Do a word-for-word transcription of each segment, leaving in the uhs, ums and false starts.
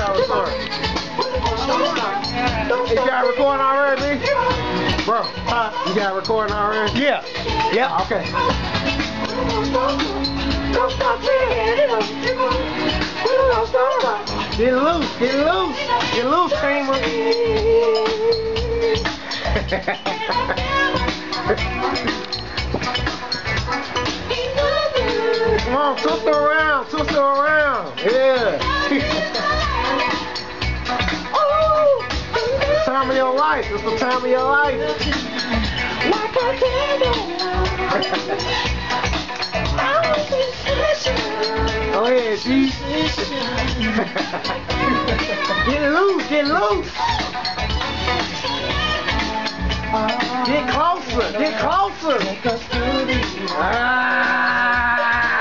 gotta record. You got recording already, B? Bro, huh? You got recording already? Yeah. Yeah. Okay. Get loose, get loose, get loose, Tamer. Come on, twist her around, twist her around. Yeah. It's the time of your life. It's the time of your life. Go ahead, G. Get loose, get loose. Get closer, get closer. Ah.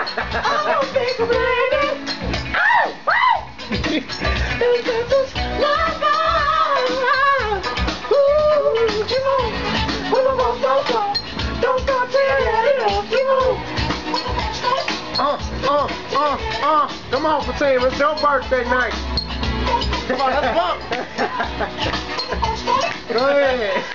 Uh, uh, uh, uh. Come on, Fatima, it's your birthday night. Come on, let's bump. Go ahead.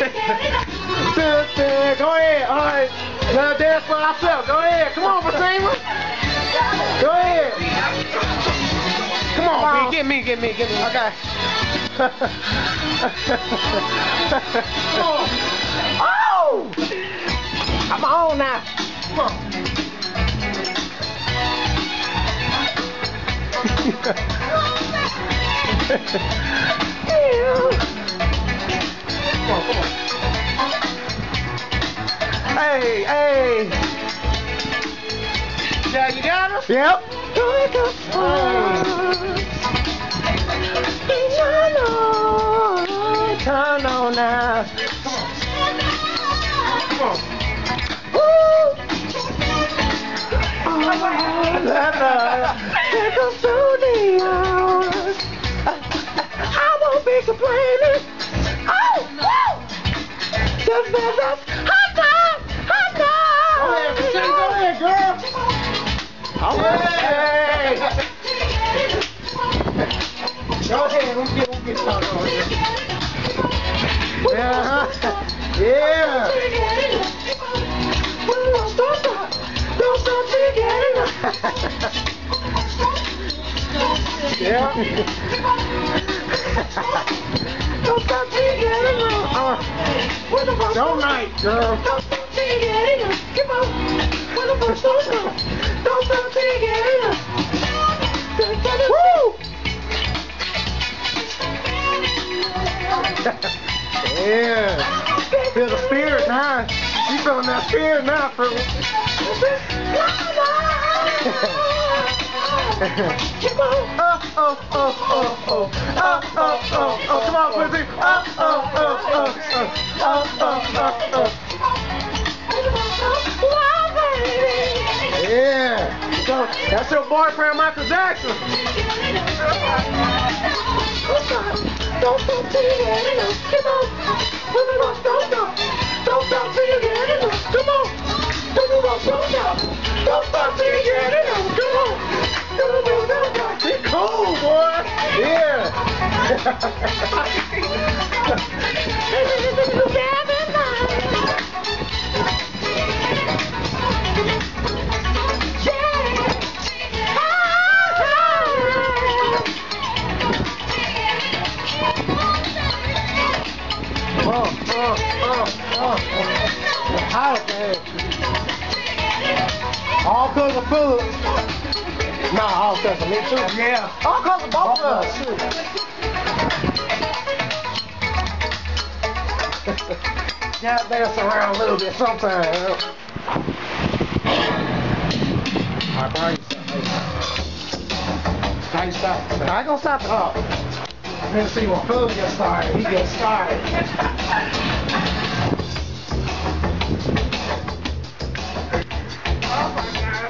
Go ahead. All right. Now dance for ourselves. Go ahead. Come on, Fatima. Go ahead. Come on, Come on. B. Get me, get me, get me. Okay. Oh! I'm on now. Come on. Come on, come on. Hey, hey. Yeah, you got us? Yep. Turn on now. Come on. Woo! Take us through the hours. I won't be complaining. Oh, woo! Just that's us. Hot time! Hot time! Go ahead, Christine. Go ahead, girl. All right. Go ahead. Let's get, let's get started on here. Yeah. Yeah. Don't stop. Don't stop till you get enough. Yeah. Don't stop till you get enough. Uh, don't night, girl. Don't stop till you get enough. Come on. Don't stop. Don't stop till you get enough. Woo! Yeah. Feel the spirit now. You feeling that spirit now, for me. Come on. Oh, oh, oh, oh, oh. Oh, oh, oh, oh. Come on, Quincy. Oh, oh, oh, oh, oh. Oh, oh, oh, oh. Yeah. So, that's your boyfriend, Michael Jackson. Don't stop till you get enough. Come on. Don't stop. Don't stop till you get enough. Come on. Don't stop. Don't stop till you get enough. Come on. Be cool, boy. Yeah. Oh, oh, oh, oh. Hot, man. All because of food. Nah, all because of me too. Yeah. All because of both of us. Gotta dance around a little bit sometimes. Alright, bro, how you stop? How you stop? I ain't gonna stop it up. Let's see when food gets started. He gets started. Oh my God.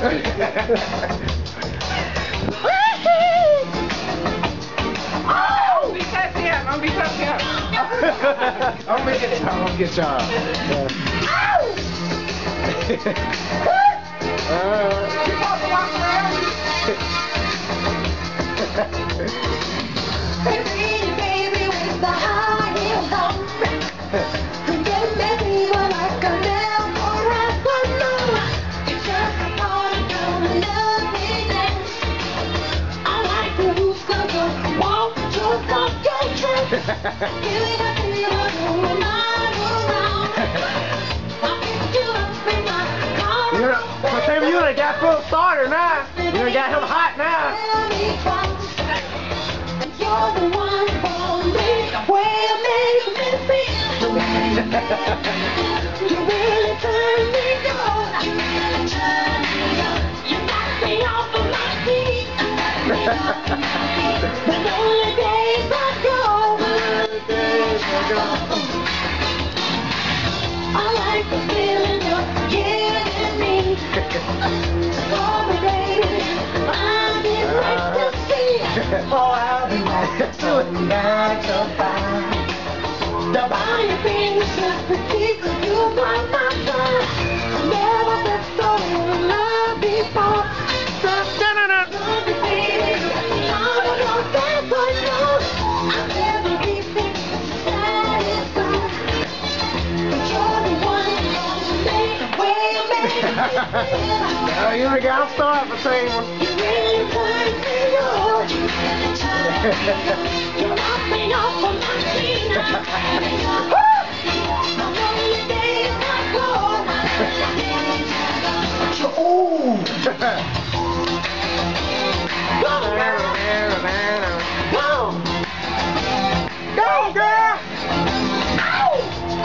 Oh! Be touch him. I'm be touch him. I'm gonna get y'all. I'm gonna get y'all. Yeah. uh, Baby, baby, with the high heels on. Forget me when I go down for a no. It's just a part of your love me dance. I like the rules, cause I walk just off your trip. Give it up to you when I go around. I pick you up in my car. You know, but Tim, you done got full starter now. You done got him hot now. You're the one for me, well, make me feel. You really turn me on. You knock me off of my feet. The lonely days I go. I like the feeling you're giving me. Sorry, baby, I didn't like to see. Oh, I'll be back to nine to five. The body being sympathy, you got my time. Never been so in love before. Love you, baby. I don't know that's what I know. I'll never be satisfied. But you're the one who made the way you made me feel. Oh, you done got him started for Tim. You really turned me on. You knocked me off of my feet. My lonely days are gone. Ooh. Go, girl. Go. Go, girl. Ow.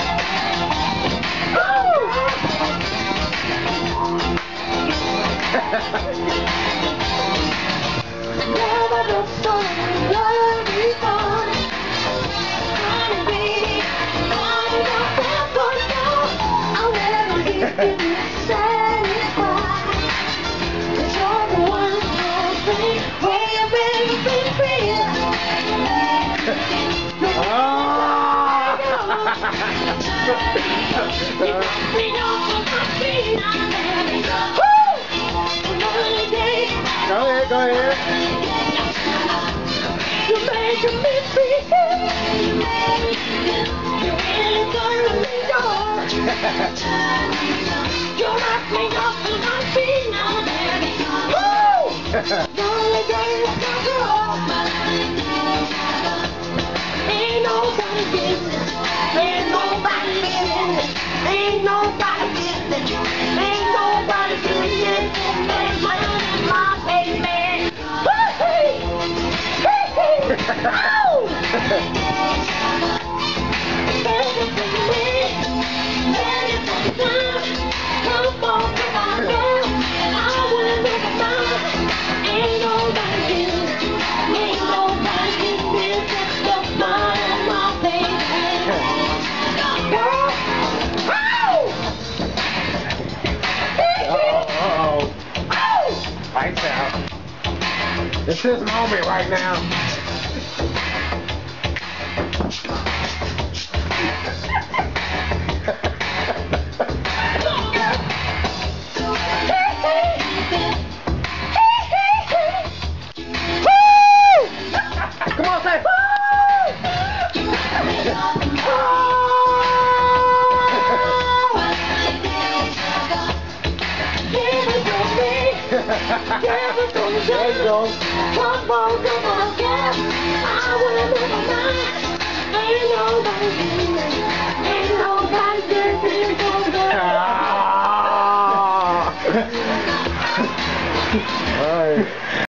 Never been so in love before. Honey, baby, I don't ever know. I'll never be satisfied. 'Cause you're the one for me, where you make me feel. Oh! You knock me off of my feet. Woo! Lonely days. Go ahead, go ahead. You're making me feel. You really turn me on. You knock me off of my feet now, baby. Woo! Lonely days are gone. Ain't nobody business. Ain't nobody business. Ain't nobody business. Ain't nobody business. Ain't my baby. Hey, hey, hey. Ow! Baby, baby, baby, baby, come on, come on, girl. I wanna look at mine. Ain't nobody business. Ain't nobody business. But mine, my baby. Girl. Ow! Uh-oh, uh-oh. Ow! Lights out. It's his moment right now. Come on, say There you go. Come on, come on, girl. I wanna live my life. Ain't nobody business. Ain't nobody business. Ah. All right.